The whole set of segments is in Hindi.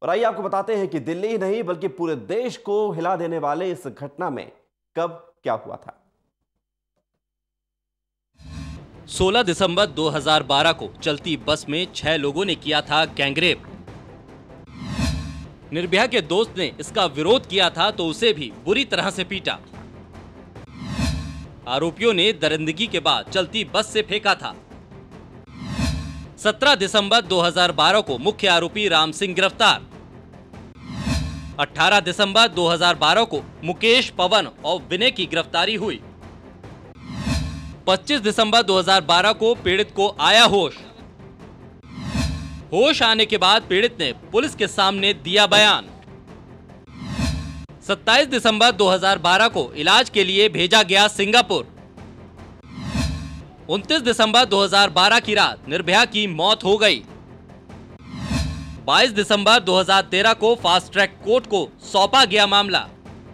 और आइए आपको बताते हैं कि दिल्ली ही नहीं बल्कि पूरे देश को हिला देने वाले इस घटना में कब क्या हुआ था। 16 दिसंबर 2012 को चलती बस में 6 लोगों ने किया था गैंगरेप। निर्भया के दोस्त ने इसका विरोध किया था तो उसे भी बुरी तरह से पीटा। आरोपियों ने दरिंदगी के बाद चलती बस से फेंका था। 17 दिसंबर 2012 को मुख्य आरोपी राम सिंह गिरफ्तार। 18 दिसंबर 2012 को मुकेश, पवन और विनय की गिरफ्तारी हुई। 25 दिसंबर 2012 को पीड़ित को आया होश। होश आने के बाद पीड़ित ने पुलिस के सामने दिया बयान। 27 दिसंबर 2012 को इलाज के लिए भेजा गया सिंगापुर। 29 दिसंबर 2012 की रात निर्भया की मौत हो गई। 22 दिसंबर 2013 को फास्ट ट्रैक कोर्ट को सौंपा गया मामला।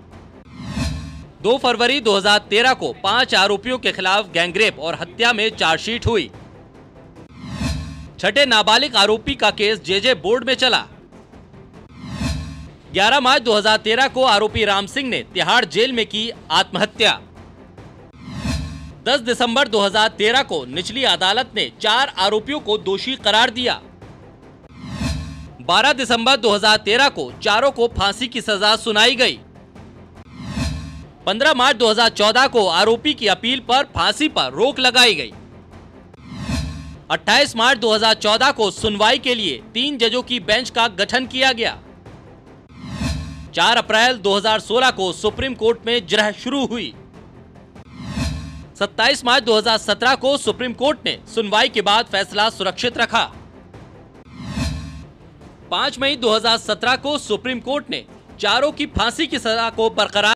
2 फरवरी 2013 को 5 आरोपियों के खिलाफ गैंगरेप और हत्या में चार्जशीट हुई। छठे नाबालिग आरोपी का केस जेजे बोर्ड में चला। 11 मार्च 2013 को आरोपी राम सिंह ने तिहाड़ जेल में की आत्महत्या। 10 दिसंबर 2013 को निचली अदालत ने 4 आरोपियों को दोषी करार दिया। 12 दिसंबर 2013 को चारों को फांसी की सजा सुनाई गई। 15 मार्च 2014 को आरोपी की अपील पर फांसी पर रोक लगाई गई। 28 मार्च 2014 को सुनवाई के लिए 3 जजों की बेंच का गठन किया गया। 4 अप्रैल 2016 को सुप्रीम कोर्ट में जिरह शुरू हुई। 27 मार्च 2017 को सुप्रीम कोर्ट ने सुनवाई के बाद फैसला सुरक्षित रखा। 5 मई 2017 को सुप्रीम कोर्ट ने चारों की फांसी की सजा को बरकरार